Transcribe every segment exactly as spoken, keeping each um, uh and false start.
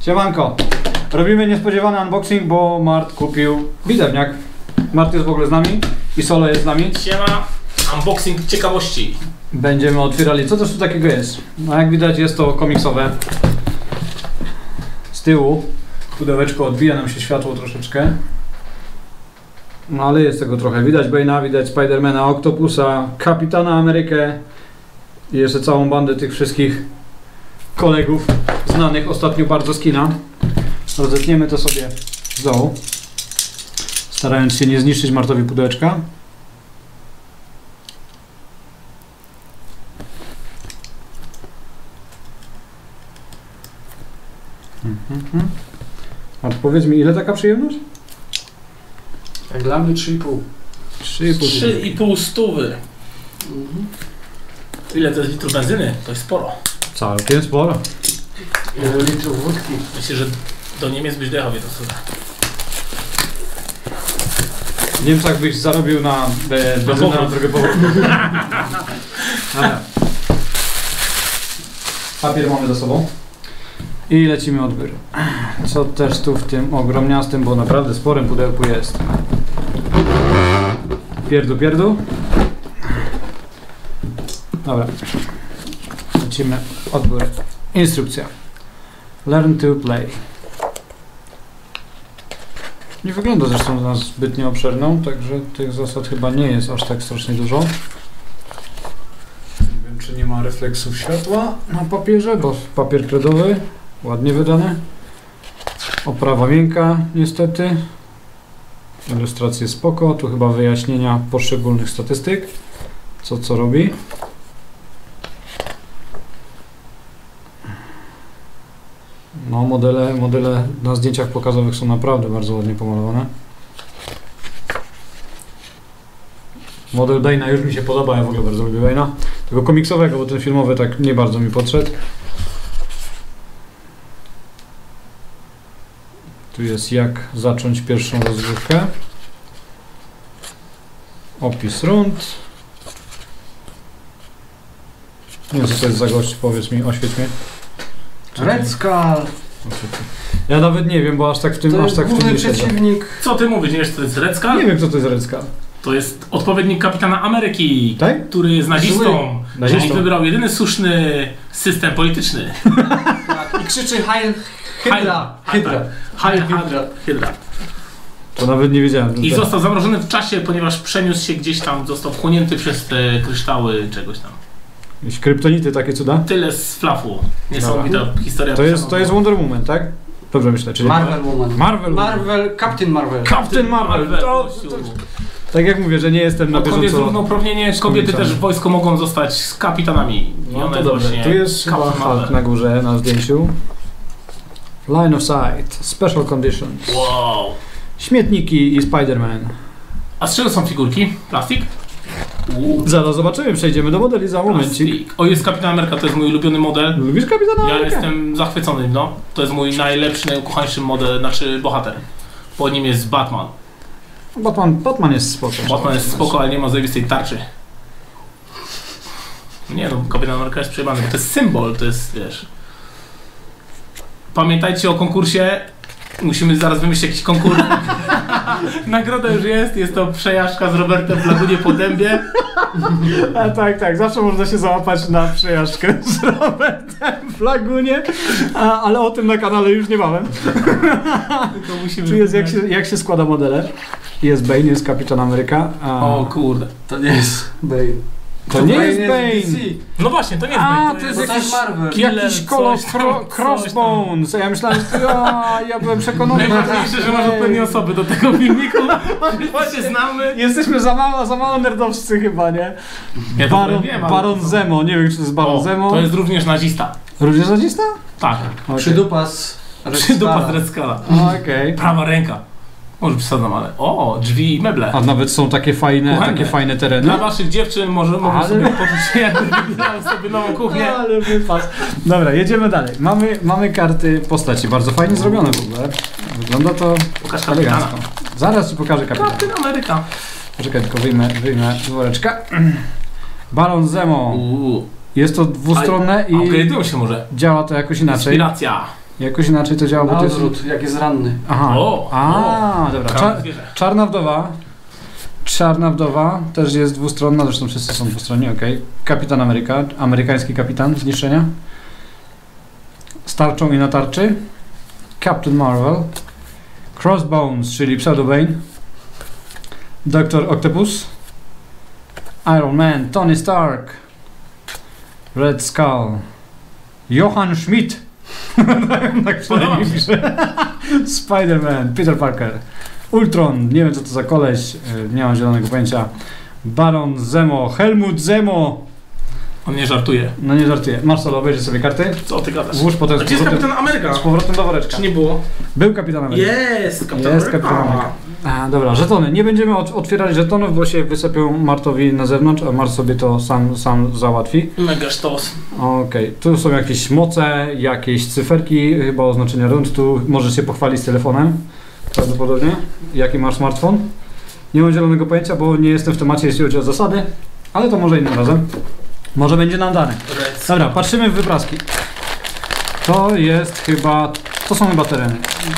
Siemanko. Robimy niespodziewany unboxing, bo Mart kupił widewniak. Mart jest w ogóle z nami i Solo jest z nami. Siema, unboxing ciekawości. Będziemy otwierali. Co to tu takiego jest? No jak widać jest to komiksowe. Z tyłu pudełeczko, odbija nam się światło troszeczkę. No ale jest tego trochę. Widać Bane'a, widać Spidermana, Octopusa, Kapitana Amerykę i jeszcze całą bandę tych wszystkich kolegów znanych ostatnio bardzo z kina. Rozetniemy to sobie z dołu, starając się nie zniszczyć Martowi pudełeczka. Mhm. A powiedz mi, ile taka przyjemność? Jak dla mnie trzy i pół. trzy i pół stówy. Mhm. Ile to jest litrów benzyny? To jest sporo. Całkiem sporo. Ile litrów wódki? Myślę, że do Niemiec byś dojechał to słucha. W Niemczech byś zarobił na e, benzynę na drogę powrotną. Papier mamy za sobą. I lecimy odbiór. Co też tu w tym ogromniastym, bo naprawdę sporym pudełku jest. Pierdu, pierdu. Dobra. Lecimy odbiór. Instrukcja. Learn to play. Nie wygląda zresztą na zbytnio obszerną, także tych zasad chyba nie jest aż tak strasznie dużo. Nie wiem, czy nie ma refleksów światła na papierze, bo papier kredowy, ładnie wydany. Oprawa miękka, niestety. Ilustracje spoko, tu chyba wyjaśnienia poszczególnych statystyk, co co robi. No, modele, modele na zdjęciach pokazowych są naprawdę bardzo ładnie pomalowane. Model Bane'a już mi się podoba, ja w ogóle bardzo lubię Bane'a. Tego komiksowego, bo ten filmowy tak nie bardzo mi podszedł. Tu jest jak zacząć pierwszą rozgrywkę. Opis rund. Nie wiem, co to jest za gość, powiedz mi, oświeć mnie. Red Skull. Ja nawet nie wiem, bo aż tak w tym, To aż jest tak w tym główny nie siedzę. przeciwnik. Co ty mówisz? Nie wiesz, co to jest Red Skull? Nie wiem, kto to jest Red Skull. To jest odpowiednik Kapitana Ameryki, Tak? który jest nazistą. Nazistą. I wybrał jedyny słuszny system polityczny. Tak. I krzyczy Heil Hydra. Hydra. Heil Hydra. Hydra. To nawet nie wiedziałem. I został zamrożony w czasie, ponieważ przeniósł się gdzieś tam, został wchłonięty przez te kryształy czegoś tam. Jakieś kryptonity, takie cuda? Tyle z flafu. Niesamowita historia. To jest, to jest Wonder Woman, tak? Dobrze myślę, czyli Marvel Woman. Marvel. Marvel, Captain Marvel. Captain Marvel. To, to, tak jak mówię, że nie jestem na Odkąd jest bieżąco. równouprawnienie, kobiety też w wojsku mogą zostać z kapitanami. I No ona to jest dobrze. właśnie Tu jest chyba Captain Hulk Marvel. na górze na zdjęciu. Line of sight, special conditions. Wow. Śmietniki i Spider-Man. A z czego są figurki? Plastik? Uuu. Zaraz zobaczymy, przejdziemy do modeli za momencik. Plastik. O, jest Kapitan Ameryka, to jest mój ulubiony model. Lubisz Kapitana Ja Amerykę? jestem zachwycony, no. To jest mój najlepszy, najukochańszy model, znaczy bohater. Po nim jest Batman. Batman, Batman jest spoko. Batman jest spoko, ale nie ma zajebistej tarczy. Nie no, Kapitan Ameryka jest przejebany, bo to jest symbol, to jest, wiesz... Pamiętajcie o konkursie. Musimy zaraz wymyślić jakiś konkurs. Nagroda już jest, jest to przejażdżka z Robertem w Lagunie po Dębie. A tak, tak, zawsze można się załapać na przejażdżkę z Robertem w Lagunie, a, ale o tym na kanale już niebawem. To musimy Tu jest jak się, jak się składa modele. Jest Bane, jest Kapitan Ameryka. A... O kurde. To nie jest Bane. To nie jest D Bane! C. No właśnie, to nie jest A, Bane, to jest Bo to jakiś- jest Marvel. Killer, Jakiś kolos coś tam, cro coś Crossbones. Ja myślałem, że to ja, ja byłem przekonany. Najważniejsze, że masz odpowiednie osoby do tego filmiku. Wszyscy się znamy. Jesteśmy za mało, za mało nerdowscy chyba, nie? Ja to Baron, wiem, ale Baron to- Zemo, nie wiem czy to jest Baron O, Zemo. to jest również nazista. Również nazista? Tak. Okay. Przydupas. Red Przydupa z Skulla. Red Skulla. Okej. Prawa ręka. Może przesadzam, ale... O, drzwi i meble. A nawet są takie fajne, Kuchenne. takie fajne tereny. Dla waszych dziewczyn może mogą Ale- sobie poczuć, jakby wybierały sobie nową kuchnię. Ale wypas. Dobra, jedziemy dalej. Mamy, mamy karty postaci, bardzo fajnie zrobione w ogóle. Wygląda to Pokaż kapitana. elegancko. Zaraz ci pokażę kapitana. Kapitan Ameryka. Poczekaj, tylko wyjmę, wyjmę z woreczka. Baron Zemo. Uuu. Jest to dwustronne i Upgrade'ują się może. działa to jakoś inaczej. Inspiracja. Jakoś inaczej to działa, bo Na to jest... odwrót, jak jest ranny. Aha. O, A, o. dobra. Prawie Cza zwierzę. czarna wdowa. Czarna wdowa też jest dwustronna, zresztą wszyscy są dwustronni, okej. Okay. Kapitan Ameryka, amerykański kapitan zniszczenia. Z tarczą i na tarczy. Captain Marvel. Crossbones, czyli Pseudo-Bane. doktor Octopus. Iron Man, Tony Stark. Red Skull. Johann Schmidt. Tak przynajmniej pisze. Spider-Man, Peter Parker. Ultron, nie wiem co to za koleś, nie mam zielonego pojęcia. Baron Zemo, Helmut Zemo. On nie żartuje. No nie żartuję. Marcelo, obejrzyj sobie karty. Co ty gadasz? Włóż potem A z gdzie jest powrotem, Kapitan Ameryka? z powrotem do woreczka. Czy nie było? Był Kapitan Ameryka. Jest Kapitan Jest Ameryka. Kapitan Ameryka. A, dobra, żetony. Nie będziemy ot otwierać żetonów, bo się wysypią Martowi na zewnątrz, a Mart sobie to sam, sam załatwi. Mega sztos. Okej, okay. Tu są jakieś moce, jakieś cyferki, chyba oznaczenia rund. Tu możesz się pochwalić z telefonem, prawdopodobnie. Jaki masz smartfon? Nie mam zielonego pojęcia, bo nie jestem w temacie, jeśli chodzi o zasady, ale to może innym razem. Może będzie nam dane. Dobra, patrzymy w wypraski. To jest chyba... To są chyba tereny.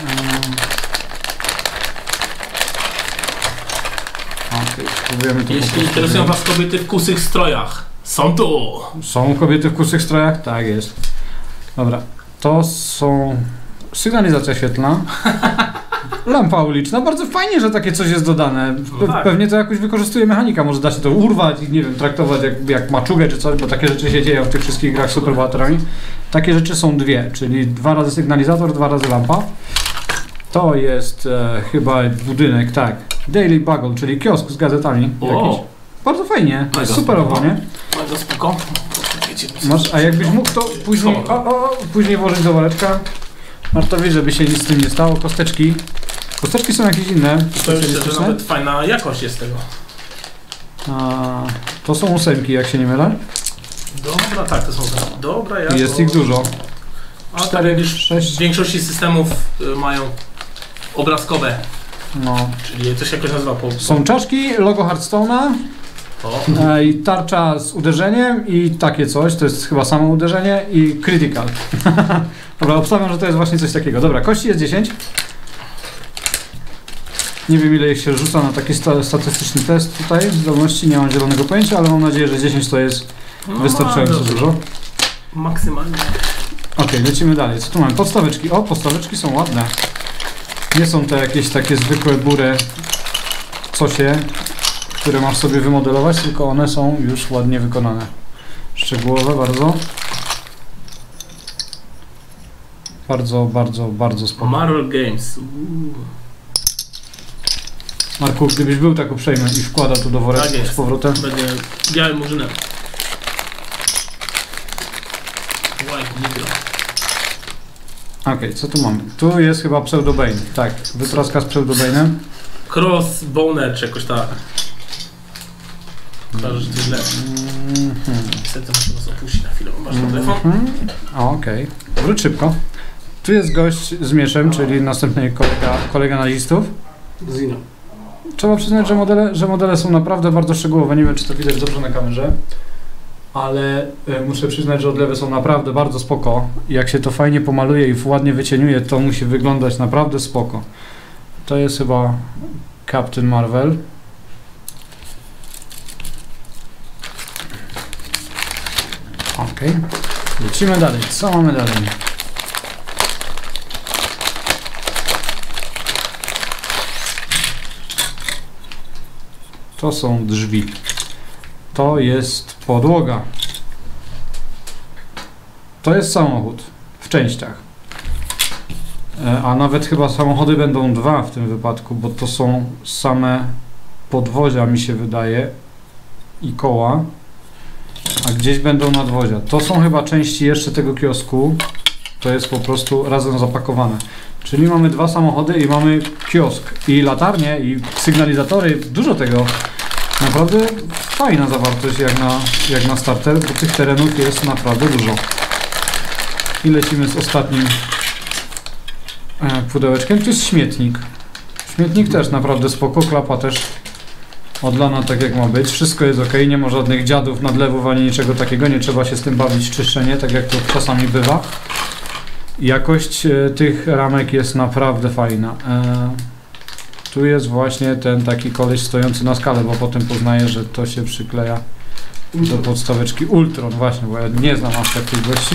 Okay, spróbujemy to Jeśli interesują Was kobiety w kusych strojach, są tu! Są kobiety w kusych strojach? Tak jest. Dobra, to są... Sygnalizacja świetlna. Lampa uliczna. Bardzo fajnie, że takie coś jest dodane. Pe No tak. Pewnie to jakoś wykorzystuje mechanika. Może da się to urwać i nie wiem, traktować jak, jak maczugę czy coś, bo takie rzeczy się dzieją w tych wszystkich grach z superbohaterami. Takie rzeczy są dwie, czyli dwa razy sygnalizator, dwa razy lampa. To jest e, chyba budynek, tak. Daily Bugle, czyli kiosk z gazetami. O. Jakiś. Bardzo fajnie. Mega Superowo, spoko. nie? Bardzo spoko. Masz, a jakbyś mógł to później, o, o, później włożyć do woreczka. Martowi, żeby się nic z tym nie stało. Kosteczki. Kosteczki są jakieś inne. To już szczerze, specjalistyczne. nawet fajna jakość jest tego. A, to są ósemki, jak się nie mylę. Dobra, tak, to są dobra jakość. Jest ich dużo. A tak Cztery, jak już sześć. w większości systemów y, mają obrazkowe, No. czyli coś jakoś nazywa po... Są czaszki, logo Hearthstone'a O. e, i tarcza z uderzeniem i takie coś. To jest chyba samo uderzenie i critical. Dobra, obstawiam, że to jest właśnie coś takiego. Dobra, kości jest dziesięć. Nie wiem, ile ich się rzuca na taki sta statystyczny test tutaj zdolności, nie mam zielonego pojęcia, ale mam nadzieję, że dziesięć to jest No, wystarczająco dobrze. dużo. Maksymalnie. Ok, lecimy dalej. Co tu mamy? Podstaweczki. O, podstaweczki są ładne. Nie są to jakieś takie zwykłe bury cosie, które masz sobie wymodelować, tylko one są już ładnie wykonane. Szczegółowe bardzo. Bardzo, bardzo, bardzo spoko. Marvel Games. Uuu. Marku, gdybyś był tak uprzejmy i wkładał tu do woreczka Tak jest. z powrotem. Będzie białym murzynem. White Nitro. Ok, co tu mamy? Tu jest chyba Pseudo-Bane. Tak, wypraska z Pseudo-Bane'em. Crossboner czy jakoś tak. Chyba, że to źle. Mhm. Niestety muszę was opuścić na chwilę, bo masz ten telefon. Mhm. Okej, okay. Wróć szybko. Tu jest gość z mieszem, czyli następny kolega, kolega nazistów. Zino. Trzeba przyznać, że modele, że modele są naprawdę bardzo szczegółowe. Nie wiem, czy to widać dobrze na kamerze, ale y, muszę przyznać, że odlewy są naprawdę bardzo spoko. Jak się to fajnie pomaluje i ładnie wycieniuje, to musi wyglądać naprawdę spoko. To jest chyba Captain Marvel. Ok, lecimy dalej. Co mamy dalej? To są drzwi. To jest podłoga. To jest samochód w częściach. E, A nawet chyba samochody będą dwa w tym wypadku, bo to są same podwozia, mi się wydaje, i koła. A gdzieś będą nadwozia. To są chyba części jeszcze tego kiosku. To jest po prostu razem zapakowane. Czyli mamy dwa samochody i mamy kiosk. I latarnie, i sygnalizatory. Dużo tego. Naprawdę fajna zawartość jak na, jak na starter, bo tych terenów jest naprawdę dużo. I lecimy z ostatnim e, pudełeczkiem. To jest śmietnik. Śmietnik też naprawdę spoko. Klapa też odlana tak jak ma być. Wszystko jest ok. Nie ma żadnych dziadów, nadlewów ani niczego takiego. Nie trzeba się z tym bawić czyszczenie, tak jak to czasami bywa. Jakość e, tych ramek jest naprawdę fajna. E, tu jest właśnie ten taki koleś stojący na skale, bo potem poznaję, że to się przykleja do podstaweczki Ultron, właśnie, bo ja nie znam aż takiej gości.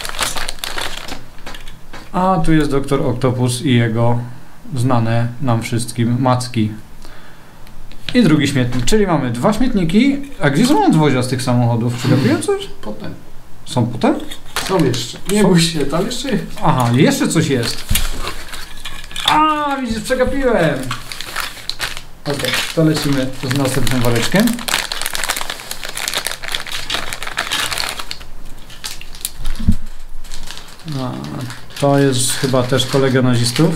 A tu jest doktor Octopus i jego znane nam wszystkim macki. I drugi śmietnik, czyli mamy dwa śmietniki. A gdzie są odwozia z tych samochodów? Przegapiłem coś? Potem. Są potem? Są jeszcze. Nie bój się, tam jeszcze jest. Aha, jeszcze coś jest. A, widzisz, przegapiłem. Ok, to lecimy z następnym woreczkiem. A, to jest chyba też kolega nazistów.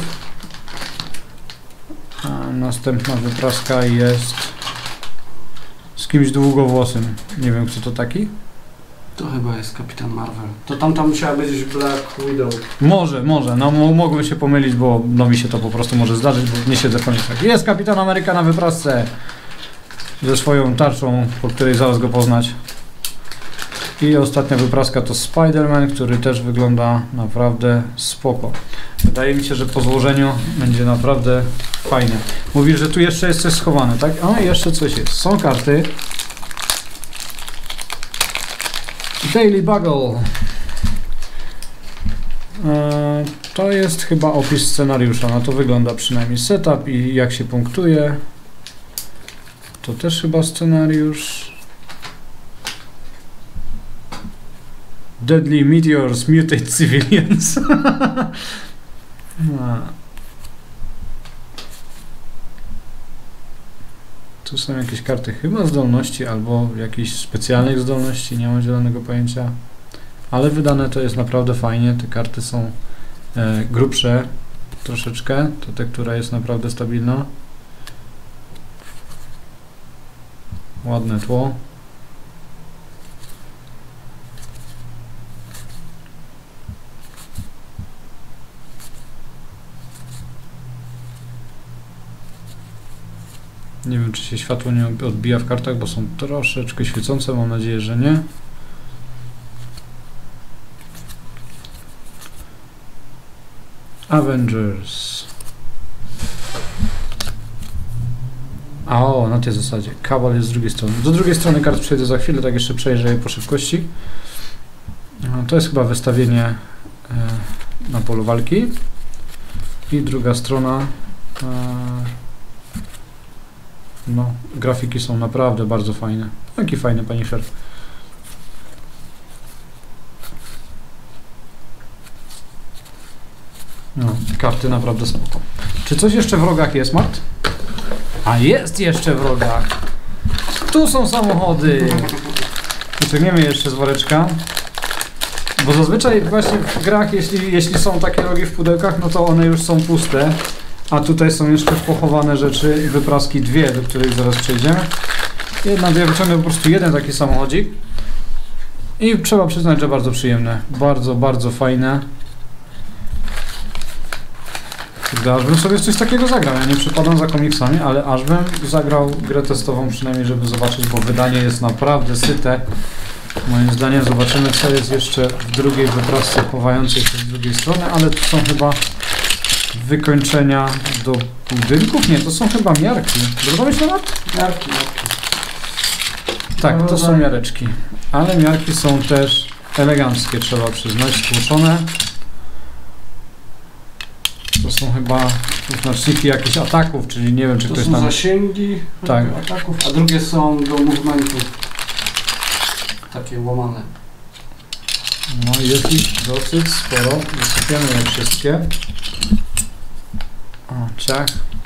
A następna wypraska jest z kimś długowłosym. Nie wiem, kto to taki. To chyba jest Kapitan Marvel. To tamta musiała być Black Widow. Może, może. No mo- mogłem się pomylić, bo no mi się to po prostu może zdarzyć, bo nie siedzę w komiksach. Jest Kapitan Ameryka na wyprasce ze swoją tarczą, po której zaraz go poznać. I ostatnia wypraska to Spider-Man, który też wygląda naprawdę spoko. Wydaje mi się, że po złożeniu będzie naprawdę fajnie. Mówisz, że tu jeszcze jest coś schowane, tak? O, jeszcze coś jest. Są karty. Daily Bugle. Eee, to jest chyba opis scenariusza. No to wygląda przynajmniej setup i jak się punktuje. To też chyba scenariusz. Deadly Meteors Mutate Civilians. No. Tu są jakieś karty chyba zdolności albo jakichś specjalnych zdolności, nie mam zielonego pojęcia. Ale wydane to jest naprawdę fajnie. Te karty są e, grubsze troszeczkę. To ta, która jest naprawdę stabilna. Ładne tło. Nie wiem, czy się światło nie odbija w kartach, bo są troszeczkę świecące. Mam nadzieję, że nie. Avengers. A o, na tej zasadzie. Kabal jest z drugiej strony. Do drugiej strony kart przejdę za chwilę, tak jeszcze przejrzę je po szybkości. To jest chyba wystawienie e, na polu walki. I druga strona. E, no, grafiki są naprawdę bardzo fajne. Jaki fajny Punisher. No, karty naprawdę spoko. Czy coś jeszcze w rogach jest, Mart? A jest jeszcze w rogach. Tu są samochody. Wyciągniemy jeszcze z woreczka. Bo zazwyczaj właśnie w grach, jeśli, jeśli są takie rogi w pudełkach, no to one już są puste. A tutaj są jeszcze pochowane rzeczy, wypraski dwie, do których zaraz przejdziemy. Jedna, ja wyciągnę po prostu jeden taki samochodzik. I trzeba przyznać, że bardzo przyjemne. Bardzo, bardzo fajne. Aż bym sobie coś takiego zagrał. Ja nie przypadam za komiksami, ale aż bym zagrał grę testową przynajmniej, żeby zobaczyć, bo wydanie jest naprawdę syte. Moim zdaniem zobaczymy, co jest jeszcze w drugiej wyprasce chowającej się z drugiej strony, ale to są chyba wykończenia do budynków? Nie, to są chyba miarki. Dobrze myślę? Miarki, miarki. Tak, to są miareczki. Ale miarki są też eleganckie, trzeba przyznać, stłuczone. To są chyba znaczniki jakichś ataków, czyli nie wiem, czy to ktoś są tam... zasięgi tak. ataków, a drugie są do movementu. Takie łamane. No jest ich dosyć sporo. Wysypiemy je wszystkie. O, ciach.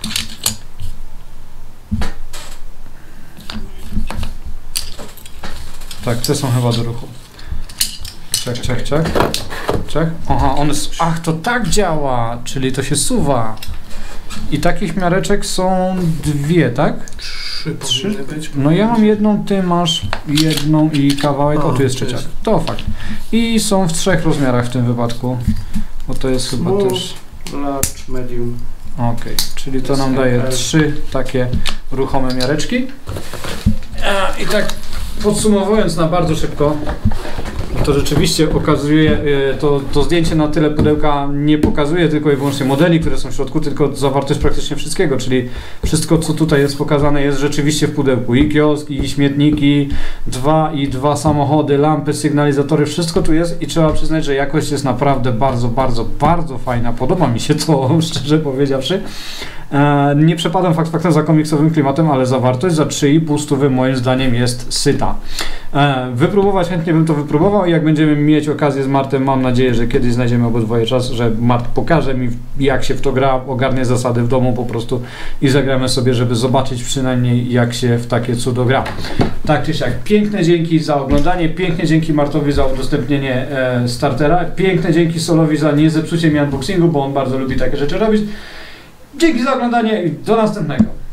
Tak, te są chyba do ruchu. Ciach, ciach, ciach. Ciach. Aha, one... Ach, to tak działa! Czyli to się suwa. I takich miareczek są dwie, tak? Trzy, Trzy? być. No ja mam jedną, ty masz jedną i kawałek, o, tu jest trzecia. To fakt. I są w trzech rozmiarach w tym wypadku, bo to jest chyba Small, też... large, medium. Okej, okay. Czyli to nam daje trzy takie ruchome miareczki. I tak podsumowując na bardzo szybko, to rzeczywiście okazuje, e, to, to zdjęcie na tyle pudełka nie pokazuje tylko i wyłącznie modeli, które są w środku, tylko zawartość praktycznie wszystkiego, czyli wszystko, co tutaj jest pokazane, jest rzeczywiście w pudełku. I kiosk, i śmietniki, dwa i dwa samochody, lampy, sygnalizatory, wszystko tu jest i trzeba przyznać, że jakość jest naprawdę bardzo, bardzo, bardzo fajna. Podoba mi się to, szczerze powiedziawszy. E, nie przepadam fakt faktem za komiksowym klimatem, ale zawartość za trzy i pół stówy moim zdaniem jest syta. E, wypróbować chętnie bym to wypróbował i jak będziemy mieć okazję z Martem, mam nadzieję, że kiedyś znajdziemy obydwoje czas, że Mart pokaże mi, jak się w to gra, ogarnie zasady w domu po prostu i zagramy sobie, żeby zobaczyć przynajmniej, jak się w takie cudo gra. Tak czy siak, piękne dzięki za oglądanie, piękne dzięki Martowi za udostępnienie e, startera, piękne dzięki Solowi za nie zepsucie mi unboxingu, bo on bardzo lubi takie rzeczy robić. Dzięki za oglądanie i do następnego.